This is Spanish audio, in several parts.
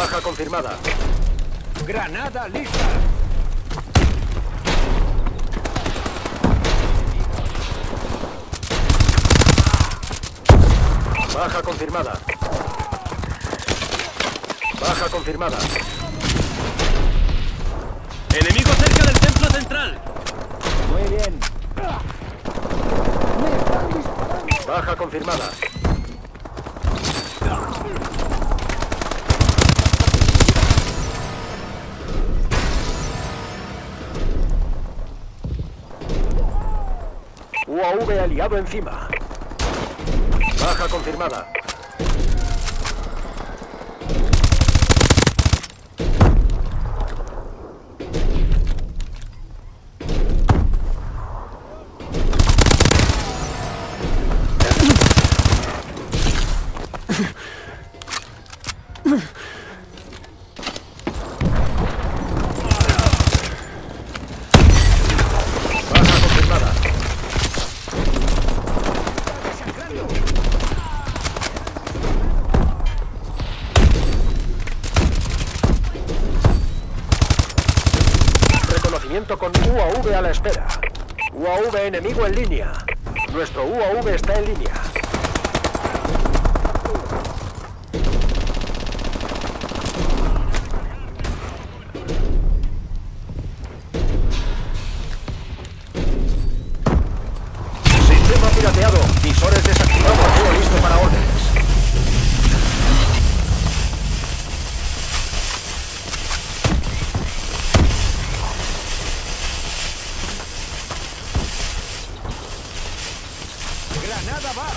Baja confirmada. Granada lista. Baja confirmada. Baja confirmada. Enemigo cerca del templo central. Muy bien. Me están disparando. Baja confirmada. UAV aliado encima. Baja confirmada. Baja confirmada. Reconocimiento con UAV a la espera. UAV enemigo en línea. Nuestro UAV está en línea. Sistema pirateado. Visores desactivados. Todo listo para órdenes. Granada va.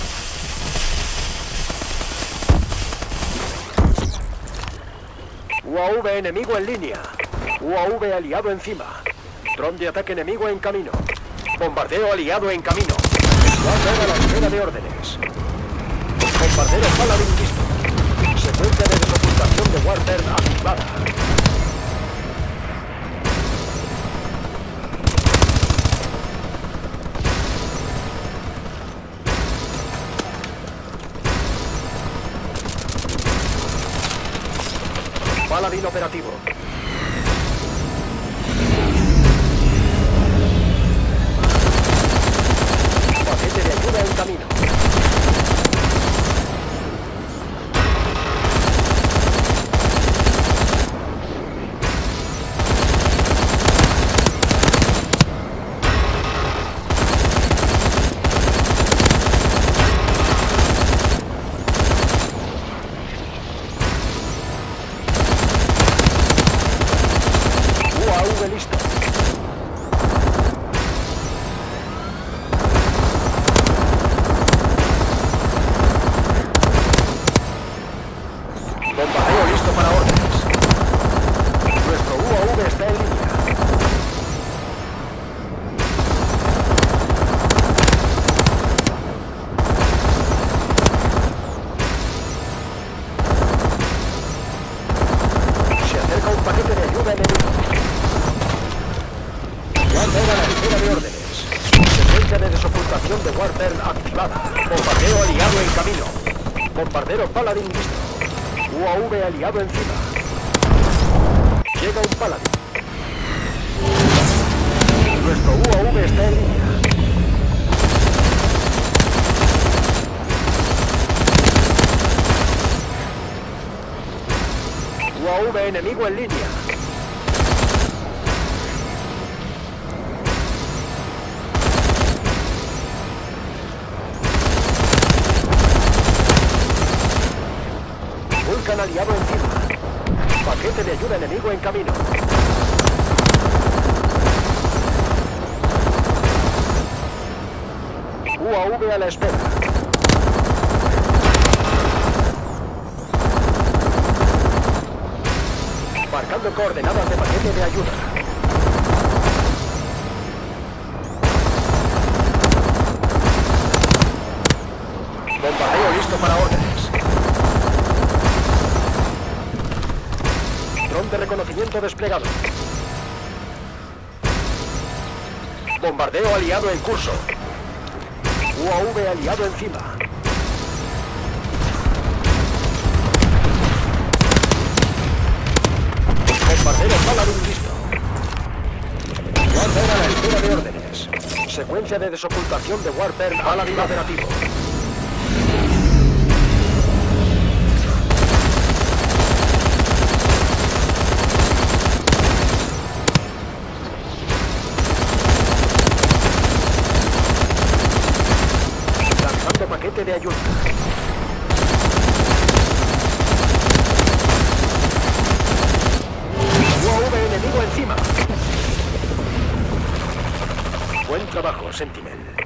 UAV enemigo en línea. UAV aliado encima. Dron de ataque enemigo en camino. Bombardeo aliado en camino. Warner a la espera de órdenes. Bombardero Paladin listo. Secuencia de desocultación de Warner activada. Paladin operativo. Paquete de ayuda en camino. UAV listo. Bombardeo listo para órdenes. Nuestro UAV está en línea. Se acerca un paquete de ayuda enemigo. Warner a la espera de órdenes. Secuencia de desocultación de Warner activada. Bombardeo aliado en camino. Bombardero Paladin listo. UAV aliado encima. Llega un Paladin. Nuestro UAV está en línea. UAV enemigo en línea. Vulcan aliado encima. Paquete de ayuda enemigo en camino. UAV a la espera. Marcando coordenadas de paquete de ayuda. Bombardeo listo para órdenes. Dron de reconocimiento desplegado. Bombardeo aliado en curso. UAV aliado encima. Bombardero Paladin listo. Warbear a la espera de órdenes. Secuencia de desocultación de Warbear Paladin operativo. Lanzando paquete de ayuda. UAV enemigo encima. Buen trabajo, Sentinel.